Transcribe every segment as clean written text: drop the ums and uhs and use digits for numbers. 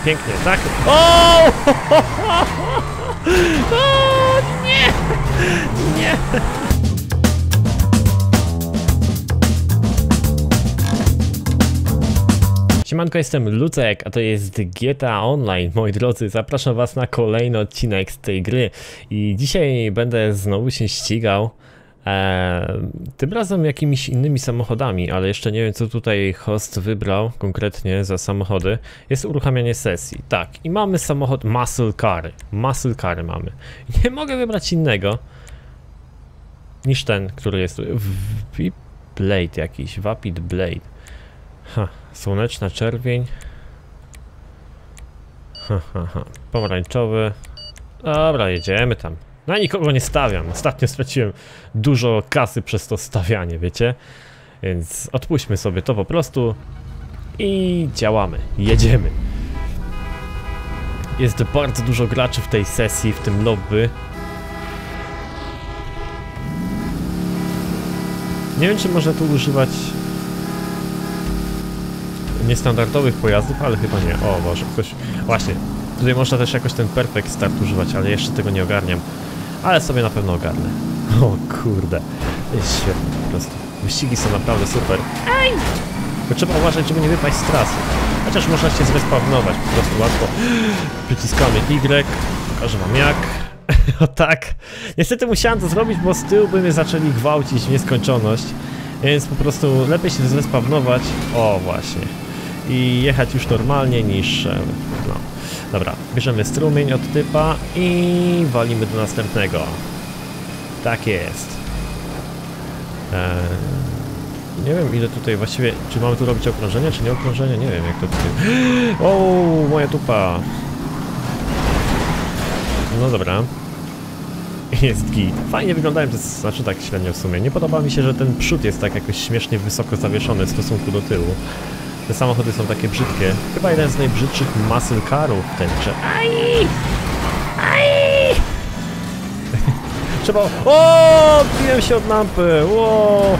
pięknie, tak? O! O nie! Nie! Siemanko, jestem Lucek, a to jest GTA Online. Moi drodzy, zapraszam was na kolejny odcinek z tej gry. I dzisiaj będę znowu się ścigał. Tym razem jakimiś innymi samochodami, ale jeszcze nie wiem, co tutaj host wybrał konkretnie za samochody. Jest uruchamianie sesji, tak, i mamy samochód Muscle Car mamy. Nie mogę wybrać innego niż ten, który jest tu. Blade jakiś, Vapid Blade. Słoneczna czerwień. Pomarańczowy. Dobra, jedziemy tam. No, nikogo nie stawiam. Ostatnio straciłem dużo kasy przez to stawianie, wiecie? Więc odpuśćmy sobie to po prostu i działamy, jedziemy. Jest bardzo dużo graczy w tej sesji, w tym lobby. Nie wiem, czy można tu używać niestandardowych pojazdów, ale chyba nie. O Boże, ktoś... Właśnie, tutaj można też jakoś ten Perfect Start używać, ale jeszcze tego nie ogarniam. Ale sobie na pewno ogarnę. O kurde, jest świetnie po prostu. Wyścigi są naprawdę super. Ej! Tylko trzeba uważać, żeby nie wypaść z trasy. Chociaż można się zrespawnować po prostu łatwo. Przyciskamy Y, pokażę wam jak. O tak. Niestety musiałem to zrobić, bo z tyłu by mnie zaczęli gwałcić w nieskończoność. Więc po prostu lepiej się zrespawnować. O właśnie. I jechać już normalnie niż... no. Dobra, bierzemy strumień od typa i walimy do następnego. Tak jest. Nie wiem, ile tutaj właściwie... Czy mamy tu robić okrążenie, czy nie okrążenie? Nie wiem, jak to tutaj... O, moja tupa! No dobra. Jest git. Fajnie wyglądają, to znaczy tak średnio w sumie. Nie podoba mi się, że ten przód jest tak jakoś śmiesznie wysoko zawieszony w stosunku do tyłu. Te samochody są takie brzydkie. Chyba jeden z najbrzydszych muscle carów w tej grze. Aj! Aj! Trzeba... O! Odbiłem się od lampy! Wow!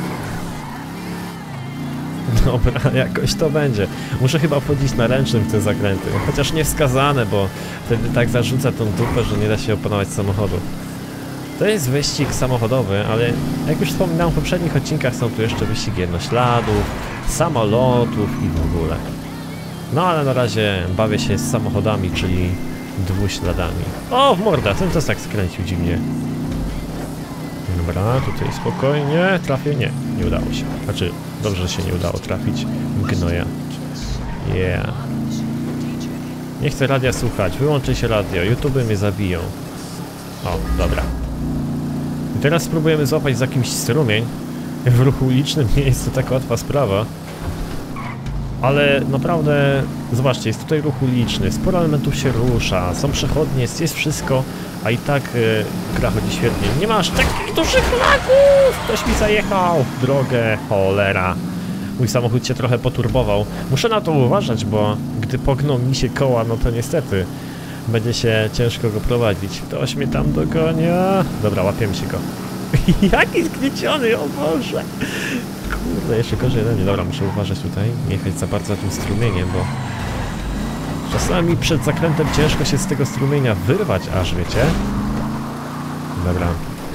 Dobra, jakoś to będzie. Muszę chyba wchodzić na ręcznym w te zakręty. Chociaż nie wskazane, bo wtedy tak zarzuca tą dupę, że nie da się opanować samochodu. To jest wyścig samochodowy, ale jak już wspominałem w poprzednich odcinkach, są tu jeszcze wyścigi jednośladów, samolotów i w ogóle. No ale na razie bawię się z samochodami, czyli dwuśladami. O, w morda, ten to tak skręcił dziwnie. Dobra, tutaj spokojnie, trafię? Nie, nie udało się. Znaczy, dobrze, że się nie udało trafić. Gnoja. Yeah. Nie chcę radia słuchać, wyłączę się radio, YouTube mnie zabiją. O, dobra. I teraz spróbujemy złapać za jakimś strumień. W ruchu ulicznym nie jest to taka łatwa sprawa. Ale naprawdę, zobaczcie, jest tutaj ruch uliczny, sporo elementów się rusza, są przechodnie, jest wszystko, a i tak gra chodzi świetnie. Nie masz takich dużych lagów! Ktoś mi zajechał w drogę, cholera. Mój samochód się trochę poturbował. Muszę na to uważać, bo gdy pogną mi się koła, no to niestety będzie się ciężko go prowadzić. Ktoś mnie tam dogonia. Dobra, łapiemy się go. Jaki zgnieciony, o Boże! Kurde, jeszcze gorzej ode mnie. Dobra, muszę uważać tutaj, nie jechać za bardzo tym strumieniem, bo czasami przed zakrętem ciężko się z tego strumienia wyrwać aż, wiecie? Dobra.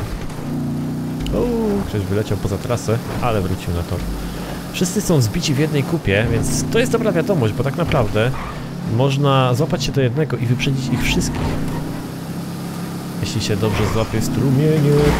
Ktoś wyleciał poza trasę, ale wrócił na tor. Wszyscy są zbici w jednej kupie, więc to jest dobra wiadomość, bo tak naprawdę można złapać się do jednego i wyprzedzić ich wszystkich. Jeśli się dobrze złapie strumieniuk.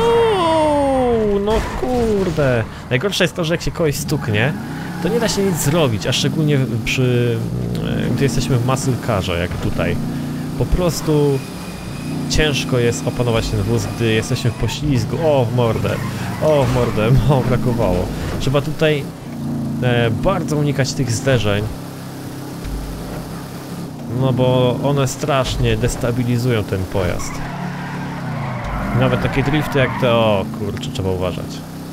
No kurde. Najgorsze jest to, że jak się kogoś stuknie, to nie da się nic zrobić, a szczególnie gdy jesteśmy w muscle carze, jak tutaj. Po prostu ciężko jest opanować ten wóz, gdy jesteśmy w poślizgu. O, w mordę. O, w mordę. O, brakowało. Trzeba tutaj bardzo unikać tych zderzeń. No bo one strasznie destabilizują ten pojazd. Nawet takie drifty jak te... O kurczę, trzeba uważać.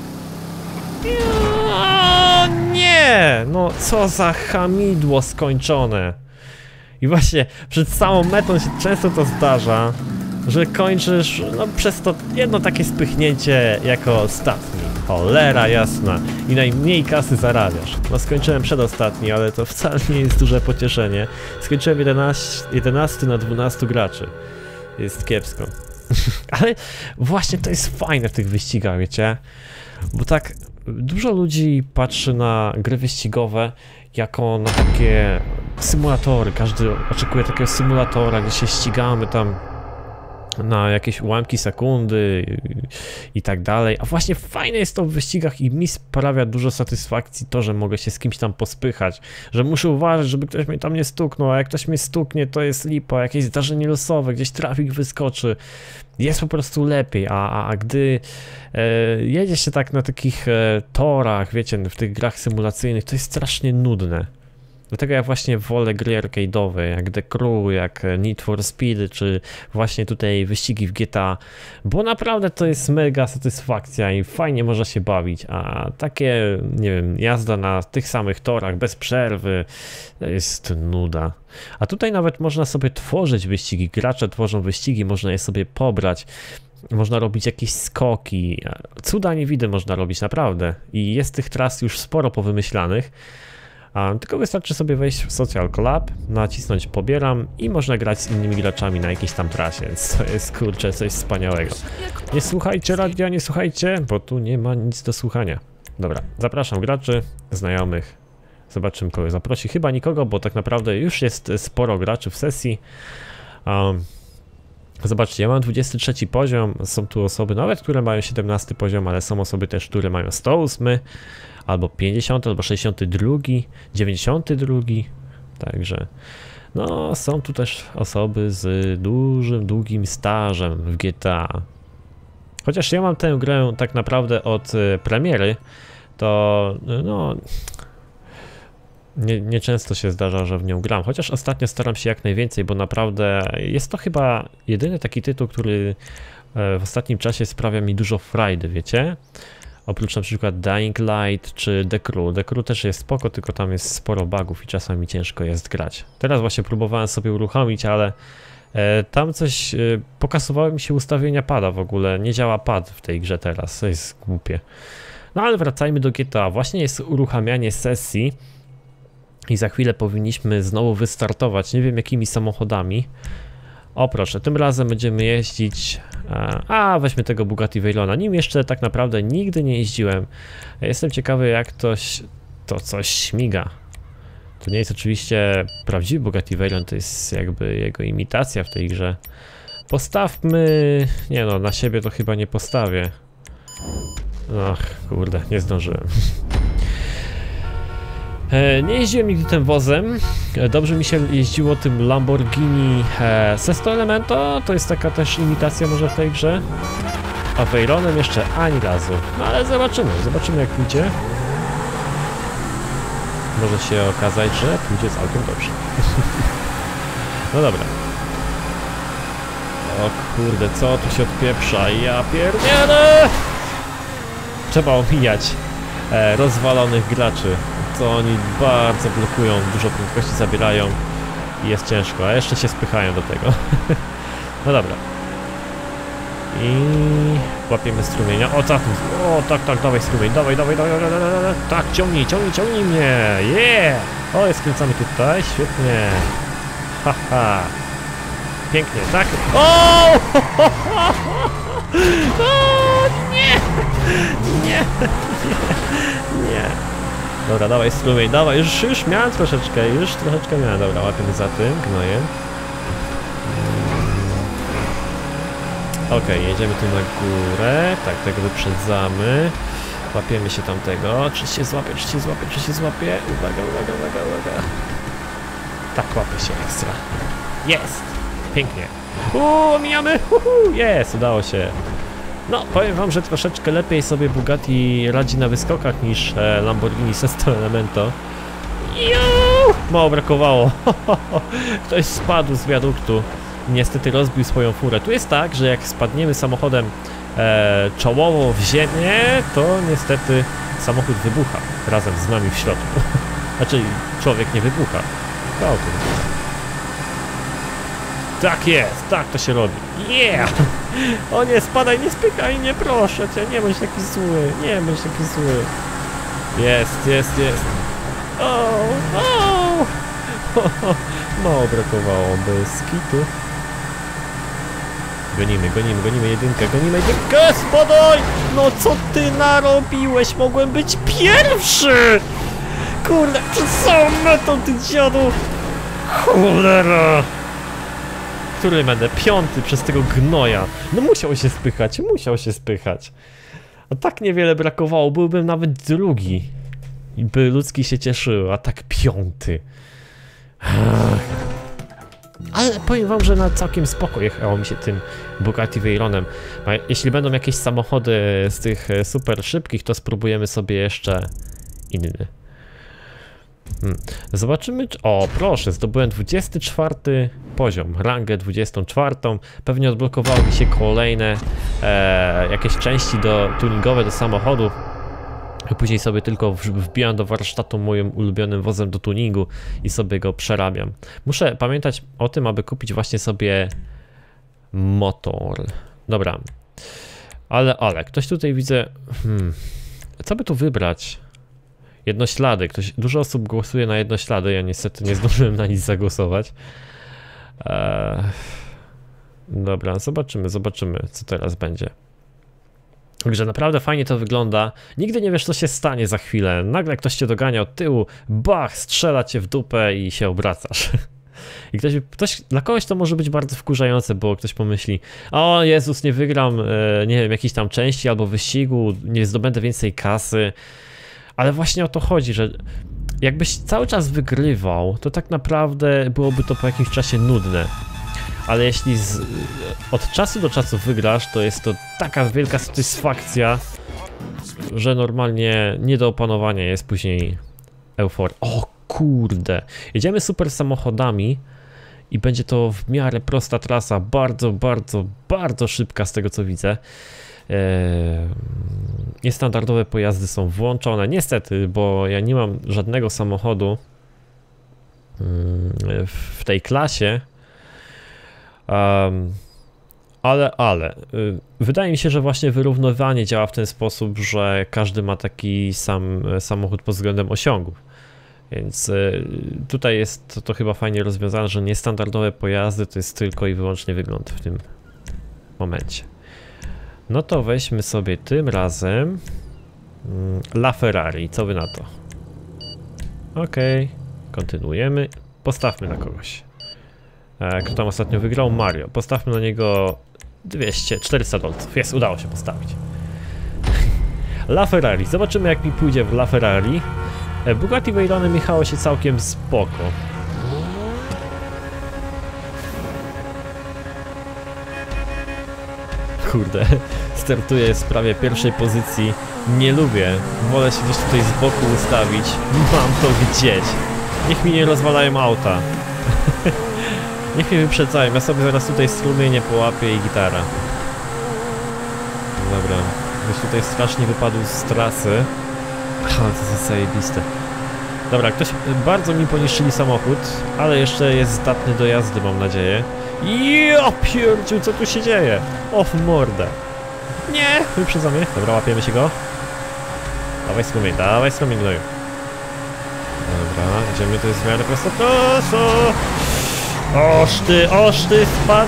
O nie! No co za hamidło skończone. I właśnie przed samą metą się często to zdarza, że kończysz no przez to jedno takie spychnięcie jako ostatni. Cholera jasna. I najmniej kasy zarabiasz. No skończyłem przedostatni, ale to wcale nie jest duże pocieszenie. Skończyłem 11 na 12 graczy. Jest kiepsko. Ale właśnie to jest fajne w tych wyścigach, wiecie? Bo tak dużo ludzi patrzy na gry wyścigowe jako na takie symulatory. Każdy oczekuje takiego symulatora, gdzie się ścigamy tam na jakieś ułamki sekundy i tak dalej. A właśnie fajne jest to w wyścigach i mi sprawia dużo satysfakcji to, że mogę się z kimś tam pospychać, że muszę uważać, żeby ktoś mnie tam nie stuknął, a jak ktoś mnie stuknie, to jest lipa, jakieś zdarzenie losowe, gdzieś trafik wyskoczy. Jest po prostu lepiej, a gdy jedzie się tak na takich torach, wiecie, w tych grach symulacyjnych, to jest strasznie nudne. Dlatego ja właśnie wolę gry arcade'owe, jak The Crew, jak Need for Speed, czy właśnie tutaj wyścigi w GTA, bo naprawdę to jest mega satysfakcja i fajnie można się bawić, a takie, nie wiem, jazda na tych samych torach bez przerwy, to jest nuda. A tutaj nawet można sobie tworzyć wyścigi, gracze tworzą wyścigi, można je sobie pobrać. Można robić jakieś skoki, cuda niewidy można robić naprawdę i jest tych tras już sporo powymyślanych. Tylko wystarczy sobie wejść w Social Club, nacisnąć pobieram i można grać z innymi graczami na jakiejś tam trasie, więc to jest kurczę coś wspaniałego. Nie słuchajcie radia, nie słuchajcie, bo tu nie ma nic do słuchania. Dobra, zapraszam graczy, znajomych, zobaczymy kogo zaprosi. Chyba nikogo, bo tak naprawdę już jest sporo graczy w sesji. Zobaczcie, ja mam 23 poziom, są tu osoby nawet, które mają 17 poziom, ale są osoby też, które mają 108, albo 50, albo 62, 92, także no są tu też osoby z dużym, długim stażem w GTA. Chociaż ja mam tę grę tak naprawdę od premiery, to no nieczęsto się zdarza, że w nią gram, chociaż ostatnio staram się jak najwięcej, bo naprawdę jest to chyba jedyny taki tytuł, który w ostatnim czasie sprawia mi dużo frajdy, wiecie? Oprócz na przykład Dying Light czy The Crew. The Crew też jest spoko, tylko tam jest sporo bugów i czasami ciężko jest grać. Teraz właśnie próbowałem sobie uruchomić, ale tam coś pokazywały mi się ustawienia pada w ogóle. Nie działa pad w tej grze teraz, to jest głupie. No ale wracajmy do GTA. Właśnie jest uruchamianie sesji i za chwilę powinniśmy znowu wystartować. Nie wiem jakimi samochodami. O proszę, tym razem będziemy jeździć, weźmy tego Bugatti Veyrona, nim jeszcze tak naprawdę nigdy nie jeździłem. Jestem ciekawy jak to coś śmiga. To nie jest oczywiście prawdziwy Bugatti Veyron, to jest jakby jego imitacja w tej grze. Postawmy, nie no, na siebie to chyba nie postawię. Ach, kurde, nie zdążyłem. Nie jeździłem nigdy tym wozem, dobrze mi się jeździło tym Lamborghini Sesto Elemento, to jest taka też imitacja może w tej grze, a Veyronem jeszcze ani razu, no ale zobaczymy jak pójdzie. Może się okazać, że pójdzie całkiem dobrze. No dobra. O kurde, co tu się odpieprza, ja pierdzielę! Trzeba omijać rozwalonych graczy. To oni bardzo blokują, dużo prędkości zabierają i jest ciężko, a jeszcze się spychają do tego. No dobra. I łapiemy strumienia. O tak, dawaj strumień, dawaj, tak, ciągnij mnie, yeah! O, jest skręcamy tutaj, świetnie. Haha. Pięknie, tak? O! Nie. Dobra, dawaj strumień, dawaj, już miałem troszeczkę miałem, dobra, łapiemy za tym gnojem. Okej, jedziemy tu na górę, tak, tego wyprzedzamy. Łapiemy się tamtego, czy się złapie, uwaga. Tak, łapie się ekstra. Jest! Pięknie. Mijamy! Jest, udało się. No, powiem wam, że troszeczkę lepiej sobie Bugatti radzi na wyskokach niż Lamborghini Sesto Elemento. Mało brakowało. Ktoś spadł z wiaduktu i niestety rozbił swoją furę. Tu jest tak, że jak spadniemy samochodem czołowo w ziemię, to niestety samochód wybucha razem z nami w środku. Znaczy, człowiek nie wybucha. Tak jest, tak to się robi. Yeah! O nie, spadaj, nie spykaj, nie proszę cię, nie bądź taki zły, nie bądź taki zły. Jest. O! Mało brakowało, bez kitu. Gonimy jedynkę, spadaj! No co ty narobiłeś? Mogłem być pierwszy! Kurde, przez całą metą, ty dziadu! Cholera! Który będę? 5 przez tego gnoja. No musiał się spychać. A tak niewiele brakowało, byłbym nawet drugi. I by ludzki się cieszyły, a tak 5. Ale powiem wam, że na całkiem spoko jechało mi się tym Bugatti Veyronem. A jeśli będą jakieś samochody z tych super szybkich, to spróbujemy sobie jeszcze inny. Zobaczymy, czy... O, proszę, zdobyłem 24 poziom, rangę 24. Pewnie odblokowały mi się kolejne jakieś części tuningowe do samochodu. Później sobie tylko wbijam do warsztatu moim ulubionym wozem do tuningu i sobie go przerabiam. Muszę pamiętać o tym, aby kupić właśnie sobie motor. Dobra. Ale, ktoś tutaj widzę... Co by tu wybrać? Jednoślady. Dużo osób głosuje na jednoślady, ja niestety nie zdążyłem na nic zagłosować. Dobra, zobaczymy, co teraz będzie. Także naprawdę fajnie to wygląda. Nigdy nie wiesz, co się stanie za chwilę. Nagle ktoś cię dogania od tyłu, bach, strzela cię w dupę i się obracasz. I dla kogoś to może być bardzo wkurzające, bo ktoś pomyśli: o Jezus, nie wygram, nie wiem, jakiejś tam części albo wyścigu, nie zdobędę więcej kasy. Ale właśnie o to chodzi, że jakbyś cały czas wygrywał, to tak naprawdę byłoby to po jakimś czasie nudne. Ale jeśli od czasu do czasu wygrasz, to jest to taka wielka satysfakcja, że normalnie nie do opanowania jest później euforia. O kurde, jedziemy super samochodami i będzie to w miarę prosta trasa, bardzo szybka z tego co widzę. Niestandardowe pojazdy są włączone, niestety, bo ja nie mam żadnego samochodu w tej klasie. Ale wydaje mi się, że właśnie wyrównywanie działa w ten sposób, że każdy ma taki sam samochód pod względem osiągów. Więc tutaj jest to chyba fajnie rozwiązane, że niestandardowe pojazdy to jest tylko i wyłącznie wygląd w tym momencie. No to weźmy sobie tym razem LaFerrari, co wy na to? Okej, kontynuujemy, postawmy na kogoś. Kto tam ostatnio wygrał? Mario. Postawmy na niego 400 dolców. Jest, udało się postawić. LaFerrari. Zobaczymy, jak mi pójdzie w LaFerrari. Bugatti Veyronem jechało się całkiem spoko. Kurde, startuję z prawie pierwszej pozycji. Nie lubię. Wolę się gdzieś tutaj z boku ustawić. Mam to gdzieś. Niech mi nie rozwalają auta. Niech mnie wyprzedzają, ja sobie zaraz tutaj strumienie połapię i gitara. Dobra, ktoś tutaj strasznie wypadł z trasy. Ale to jest zajebiste. Dobra, bardzo mi poniszczyli samochód, ale jeszcze jest zdatny do jazdy, mam nadzieję. Ja pierdziu, co tu się dzieje? O w mordę. Nie, wyprzedzamy. Dobra, łapiemy się go. Dawaj strumień gnoju. Dobra, idziemy, to jest w miarę prosto. Oż ty,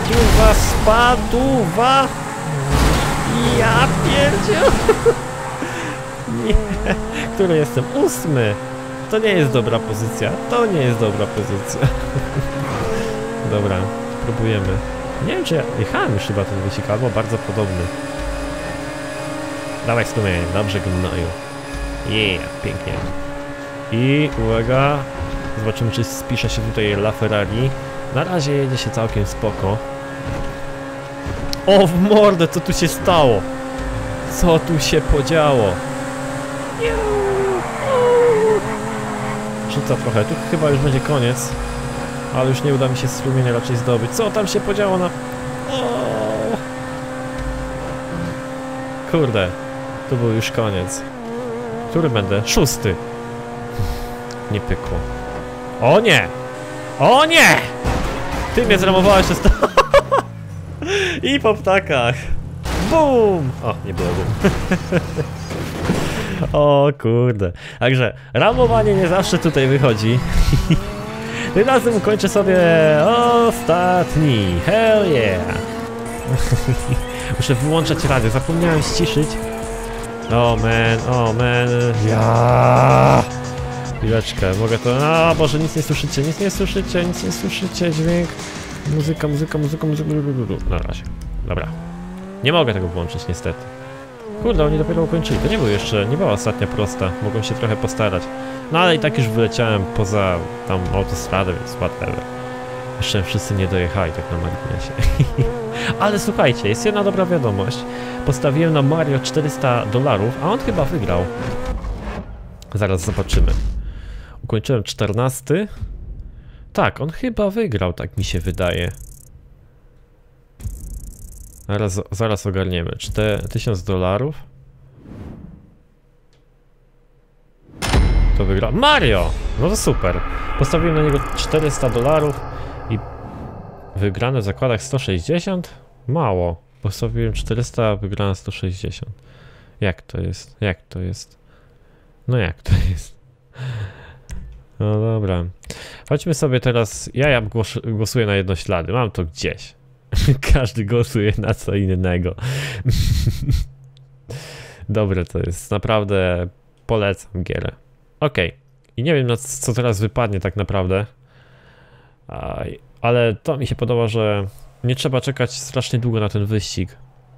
spaduwa! Ja pierdziel! Nie, który jestem? 8! To nie jest dobra pozycja, Dobra, próbujemy. Nie wiem, czy ja jechałem już chyba ten wyścig, albo bardzo podobny. Dawaj strumień, dobrze gnoju. Pięknie. I uwaga, zobaczymy, czy spisze się tutaj LaFerrari. Na razie jedzie się całkiem spoko. O w mordę, co tu się stało? Co tu się podziało? Rzuca trochę, tu chyba już będzie koniec. Ale już nie uda mi się strumienia raczej zdobyć. Co tam się podziało na... Kurde, to był już koniec. Który będę? 6. Nie pykło. O nie! O nie! Ty mnie zramowałeś przez to. I po ptakach. Bum! O, nie było bum. O kurde. Także ramowanie nie zawsze tutaj wychodzi. Tym razem ukończę sobie ostatni. Hell yeah. Muszę wyłączać radio. Zapomniałem ściszyć. O man. Ja. Chwileczkę, mogę to... A Boże, nic nie słyszycie. Dźwięk. Muzyka. Na razie. Dobra. Nie mogę tego włączyć niestety. Kurde, oni dopiero ukończyli. To nie była ostatnia prosta. Mogłem się trochę postarać. No ale i tak już wyleciałem poza tam autostradę, więc whatever. Jeszcze wszyscy nie dojechali tak na marginesie. Ale słuchajcie, jest jedna dobra wiadomość. Postawiłem na Mario $400, a on chyba wygrał. Zaraz zobaczymy. Ukończyłem 14. Tak, on chyba wygrał, tak mi się wydaje. Zaraz ogarniemy. $1000. To wygrał. Mario! No to super. Postawiłem na niego $400 i wygrane w zakładach 160? Mało. Postawiłem 400, a wygrane 160. Jak to jest? No jak to jest? No dobra. Chodźmy sobie teraz. Ja głosuję na jednoślady. Mam to gdzieś. Każdy głosuje na co innego. Dobre to jest. Naprawdę polecam gierę. Okej. I nie wiem co teraz wypadnie tak naprawdę. Ale to mi się podoba, że nie trzeba czekać strasznie długo na ten wyścig.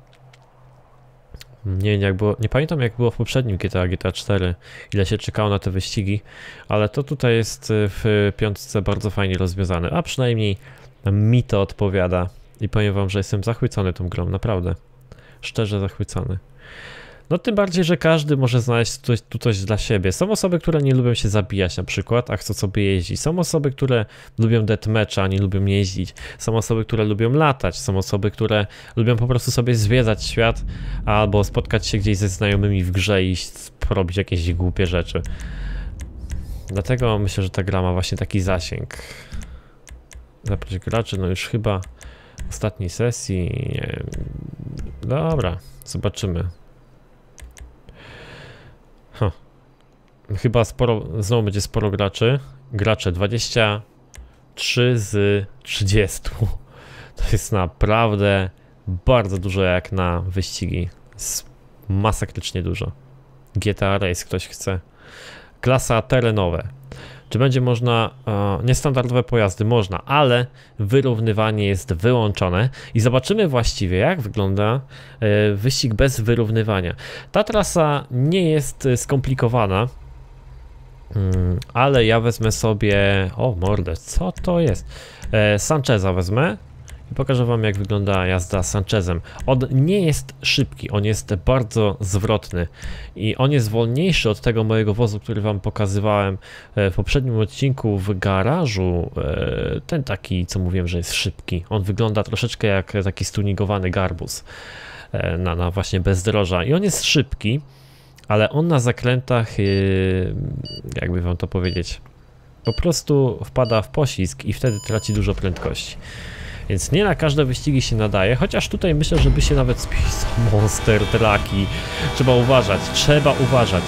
Nie wiem jak było, nie pamiętam jak było w poprzednim GTA 4, ile się czekało na te wyścigi, ale to tutaj jest w piątce bardzo fajnie rozwiązane, a przynajmniej mi to odpowiada i powiem wam, że jestem zachwycony tą grą, naprawdę, szczerze zachwycony. No tym bardziej, że każdy może znaleźć tu coś dla siebie. Są osoby, które nie lubią się zabijać na przykład, a chcą sobie jeździć. Są osoby, które lubią deathmatcha, a nie lubią jeździć. Są osoby, które lubią latać. Są osoby, które lubią po prostu sobie zwiedzać świat albo spotkać się gdzieś ze znajomymi w grze i robić jakieś głupie rzeczy. Dlatego myślę, że ta gra ma właśnie taki zasięg. Zaprosić graczy, no już chyba w ostatniej sesji. Nie wiem. Dobra, zobaczymy. Chyba znowu będzie sporo graczy. Gracze 23 z 30. To jest naprawdę bardzo dużo jak na wyścigi. Jest masakrycznie dużo. GTA Race ktoś chce. Klasa terenowe. Czy będzie można... niestandardowe pojazdy można, ale wyrównywanie jest wyłączone. I zobaczymy właściwie jak wygląda wyścig bez wyrównywania. Ta trasa nie jest skomplikowana. Ale ja wezmę sobie... O mordę, co to jest? Sancheza wezmę i pokażę wam jak wygląda jazda Sanchezem. On nie jest szybki, on jest bardzo zwrotny i on jest wolniejszy od tego mojego wozu, który wam pokazywałem w poprzednim odcinku w garażu. Ten taki, co mówiłem, że jest szybki. On wygląda troszeczkę jak taki stuningowany garbus na właśnie bezdroża i on jest szybki. Ale on na zakrętach, jakby wam to powiedzieć, po prostu wpada w poślizg i wtedy traci dużo prędkości. Więc nie na każde wyścigi się nadaje, chociaż tutaj myślę, żeby się nawet spisał monster trucki. Trzeba uważać.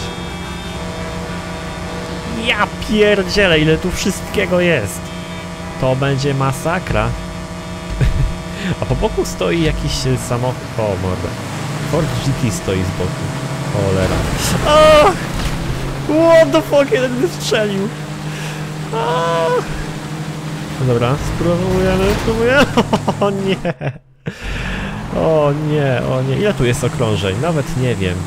Ja pierdzielę, ile tu wszystkiego jest. To będzie masakra. A po boku stoi jakiś samochód. O mordę. Ford GT stoi z boku. Cholera. Ach! What the fuck, jeden wystrzelił. Ach! No dobra, spróbujemy. O nie. O nie. Ile tu jest okrążeń? Nawet nie wiem.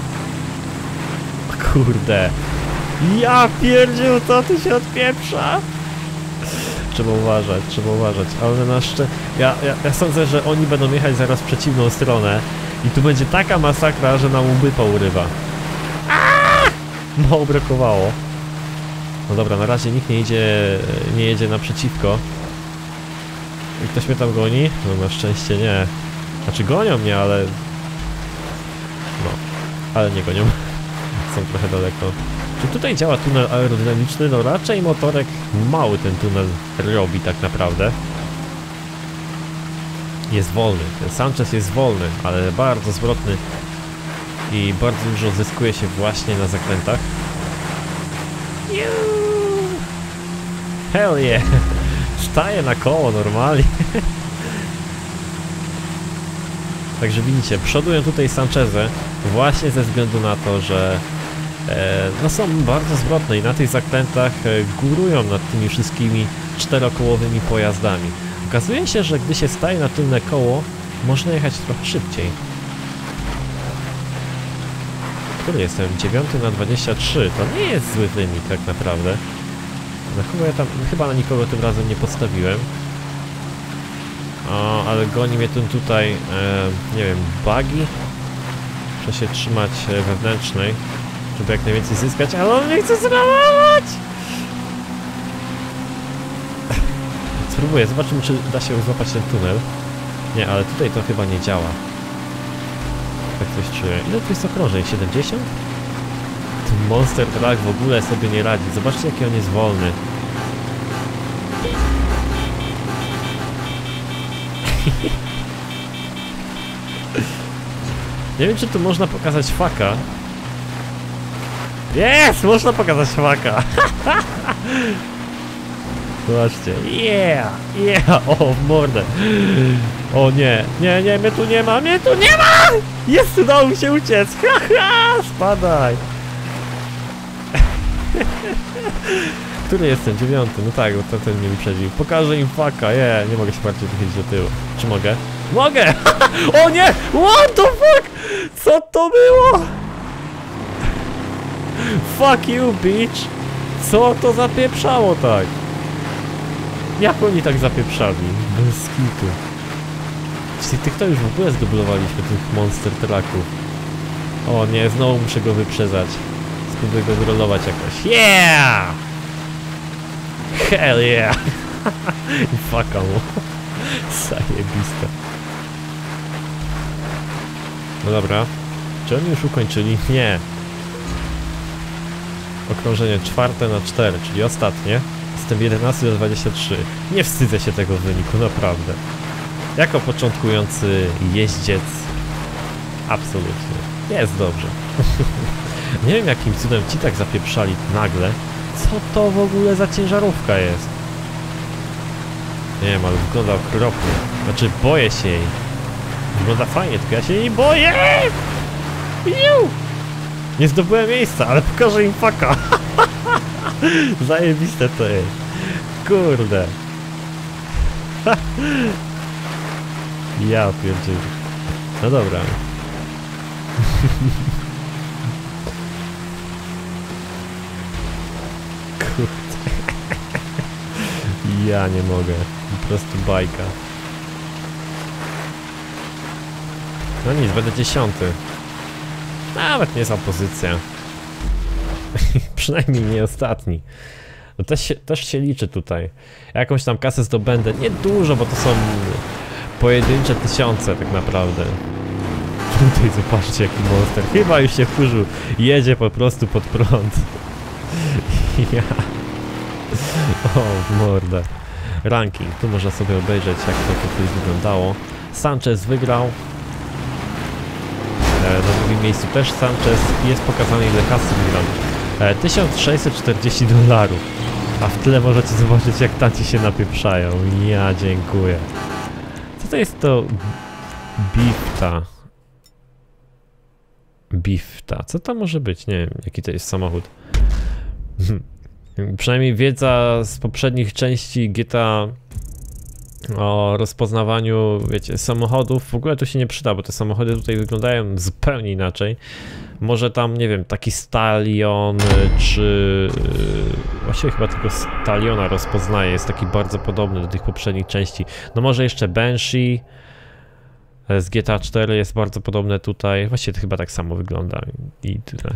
Kurde. Ja pierdził, co tu się odpieprza? Trzeba uważać. Ale na ja sądzę, że oni będą jechać zaraz w przeciwną stronę. I tu będzie taka masakra, że nam łby pourywa. Mało brakowało. No dobra, na razie nikt nie jedzie naprzeciwko. I ktoś mnie tam goni? No na szczęście nie. Znaczy gonią mnie, ale... No, ale nie gonią. Są trochę daleko. Czy tutaj działa tunel aerodynamiczny? No raczej motorek mały ten tunel robi tak naprawdę. jest wolny. Ten Sanchez jest wolny, ale bardzo zwrotny i bardzo dużo zyskuje się właśnie na zakrętach. Hell yeah! Staje na koło normalnie. Także widzicie, przodują tutaj Sanchezę właśnie ze względu na to, że no są bardzo zwrotne i na tych zakrętach górują nad tymi wszystkimi czterokołowymi pojazdami. Okazuje się, że gdy się staje na tylne koło, można jechać trochę szybciej. Który jestem? 9 na 23. To nie jest zły wynik tak naprawdę. Na kogo ja tam... Chyba na nikogo tym razem nie postawiłem. O, ale goni mnie ten tutaj, nie wiem, buggy. Muszę się trzymać wewnętrznej, żeby jak najwięcej zyskać, ale on nie chce zramować! Spróbuję, zobaczymy, czy da się złapać ten tunel. Nie, ale tutaj to chyba nie działa. Tak coś czuję. Ile tu jest okrążeń? 70? Ten Monster Truck w ogóle sobie nie radzi. Zobaczcie, jaki on jest wolny. Nie wiem, czy tu można pokazać faka. Jest! Można pokazać faka! Zobaczcie. Yeah! Yeah! O, w mordę! O nie! Nie, nie, mnie tu nie ma! Mnie tu nie ma! Jest! Udało mi się uciec! Haha! Spadaj! Który jestem? 9. No tak, bo ten mnie wyprzedził. Pokażę im faka. Nie mogę się bardziej wychylić do tyłu. Czy mogę? Mogę! O nie! What the fuck? Co to było? Fuck you, bitch! Co to zapieprzało tak? Jak oni tak zapieprzali? Bez skitu. Czyli tych to już w ogóle zdublowaliśmy, tych Monster Trucków. O nie, znowu muszę go wyprzedzać. Spróbuję go wyrolować jakoś. Yeah! Hell yeah! I fucka mu. Zajebiste. No dobra. Czy oni już ukończyli? Nie. Okrążenie 4 na 4, czyli ostatnie. Jestem 11 do 23. Nie wstydzę się tego wyniku, naprawdę. Jako początkujący jeździec. Absolutnie. Jest dobrze. Nie wiem, jakim cudem ci tak zapieprzali nagle. Co to w ogóle za ciężarówka jest? Nie wiem, ale wygląda okropnie. Znaczy, boję się jej. Wygląda fajnie, tylko ja się jej boję! Iu! Nie zdobyłem miejsca, ale pokażę im faka. Zajebiste to jest. Kurde. Ja pierdzielę. No dobra. Kurde. Ja nie mogę. Po prostu bajka. No nic, będę 10. Nawet nie jest pozycja. Przynajmniej nie ostatni. No też się liczy tutaj. Jakąś tam kasę zdobędę. Nie dużo, bo to są pojedyncze tysiące tak naprawdę. Tutaj zobaczcie, jaki monster. Chyba już się wkurzył. Jedzie po prostu pod prąd. Ja. O, w mordę. Ranking. Tu można sobie obejrzeć, jak to tutaj wyglądało. Sanchez wygrał. Na drugim miejscu też Sanchez. Jest pokazane, ile kasy wygrał. $1640. A w tle możecie zobaczyć, jak tanci się napieprzają. Ja dziękuję. Co to jest to? Bifta. Bifta. Co to może być? Nie wiem, jaki to jest samochód. Przynajmniej wiedza z poprzednich części GTA o rozpoznawaniu, wiecie, samochodów w ogóle tu się nie przyda, bo te samochody tutaj wyglądają zupełnie inaczej. Może tam, nie wiem, taki Stallion, czy... Właściwie chyba tylko Stalliona rozpoznaje, jest taki bardzo podobny do tych poprzednich części. No może jeszcze Banshee z GTA 4 jest bardzo podobne tutaj. Właściwie to chyba tak samo wygląda i tyle.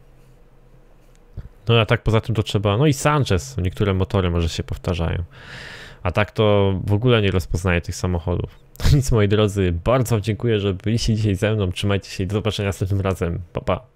No a tak poza tym to trzeba... No i Sanchez, niektóre motory może się powtarzają. A tak to w ogóle nie rozpoznaję tych samochodów. No nic, moi drodzy, bardzo wam dziękuję, że byliście dzisiaj ze mną. Trzymajcie się i do zobaczenia następnym razem. Pa, pa.